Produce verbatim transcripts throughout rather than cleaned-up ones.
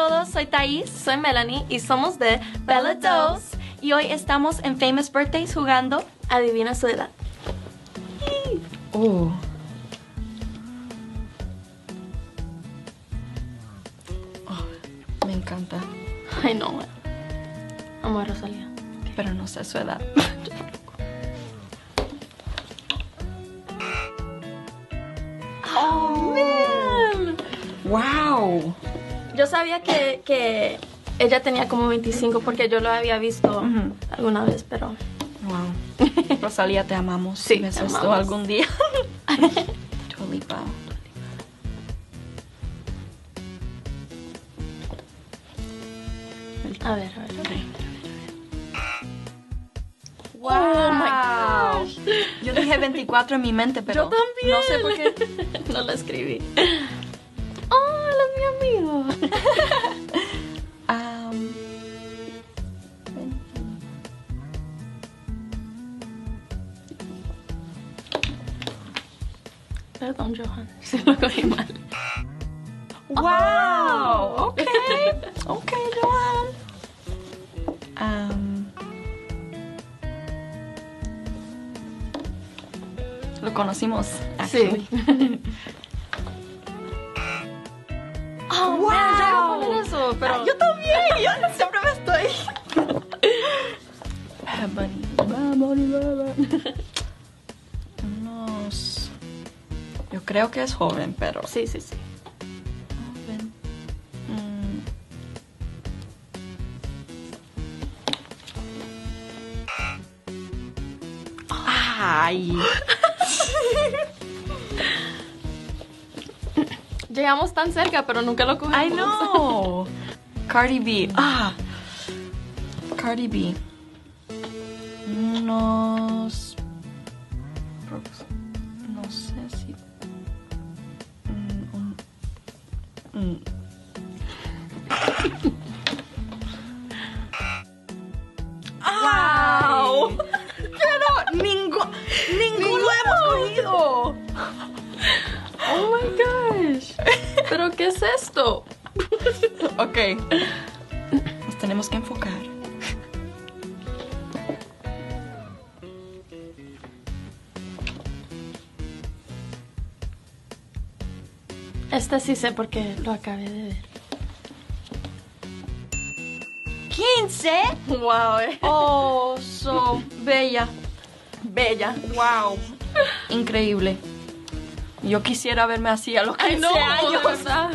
todos, soy Thais, soy Melanie y somos de Bella dos. Y hoy estamos en Famous Birthdays jugando Adivina su edad. Oh. Oh, me encanta. Ay, no. Amo a Rosalía. Pero no sé su edad. Oh, man. Wow. Yo sabía que, que ella tenía como veinticinco porque yo lo había visto Uh-huh. alguna vez, pero... Wow. Rosalía, te amamos. Sí, ¿Ves te esto amamos. algún día? Dua Lipa. A ver, a ver, a ver. Wow. Oh my gosh. Yo dije veinticuatro en mi mente, pero Yo también. no sé por qué. No lo escribí. Oh, él es mi amigo. Um, Perdón, Johan, se lo cogí mal. wow. Okay. Okay, Johan. Um, lo conocimos. Actually. Sí. Oh, Wow. man, yo iba a poner eso, pero... Yo también. Yo siempre me estoy. Bad Bunny. Bad Bunny, Bad Bunny. Unos... Yo creo que es joven, pero... Sí, sí, sí. Joven. Mm. Ay. Llegamos tan cerca, pero nunca lo cogimos. I know. Cardi B. Ah. Cardi B. Unos... No sé si... Mm, un- mm. Wow. Pero ninguno... Ninguno hemos cogido. Oh my gosh. ¿Pero qué es esto? Ok. Nos tenemos que enfocar. Este sí sé porque lo acabé de ver. ¿quince? Wow, eh. Oh, so bella. Bella. Wow. Increíble. Yo quisiera verme así a los Ay, quince no, de años. verdad.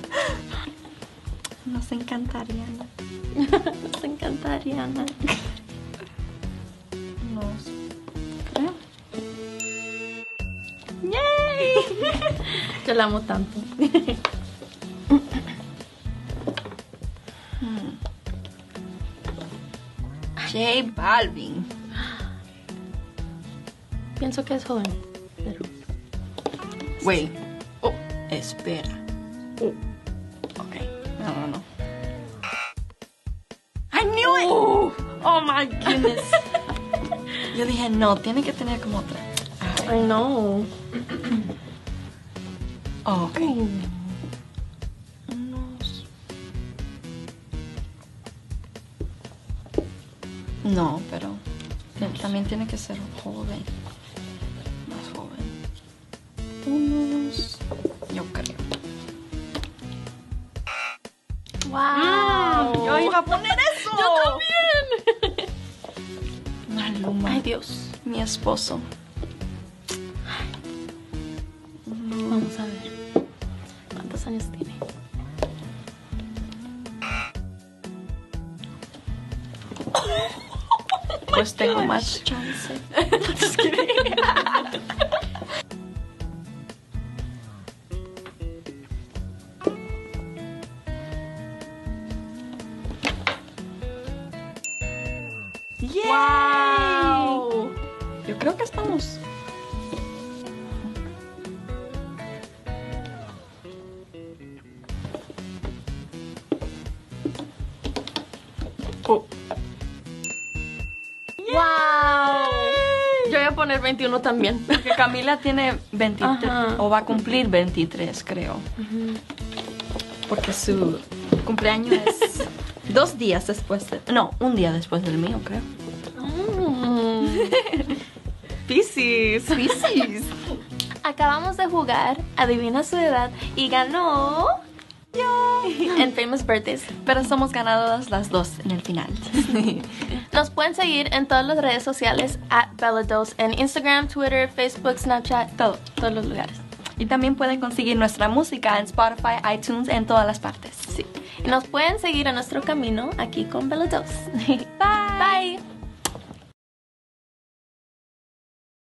Nos encantaría. Nos encantaría, Ana. Nos creo. ¡Yay! Yo la amo tanto. J Balvin. Pienso que es joven, pero... Wait. Oh, espera. Oh. Ok. No, no, no. I knew it. Oh, Oh my goodness. Yo dije, no, tiene que tener como otra. I know. Oh, ok. Unos... No, pero también tiene que ser joven. Más joven. Unos... Yo creo. Wow. Yo iba a poner eso. Yo también. Maluma. Ay, Dios. Mi esposo. Vamos a ver. ¿Cuántos años tiene? Pues tengo más chance. Just kidding. Yay. Wow. Yo creo que estamos. Oh. Wow. Yo voy a poner veintiuno también. Porque Camila tiene veintitrés Ajá. o va a cumplir veintitrés, creo. Porque su cumpleaños es dos días después de... No, un día después del mío, creo. Mm. Piscis. Piscis. Acabamos de jugar Adivina su edad y ganó yo en Famous Birthdays. Pero somos ganadoras las dos en el final. Nos pueden seguir en todas las redes sociales at Bellados, en Instagram, Twitter, Facebook, Snapchat, todo, todos los lugares. Y también pueden conseguir nuestra música en Spotify, iTunes, en todas las partes. Sí. Y nos pueden seguir en nuestro camino aquí con Bellados. Bye. Bye.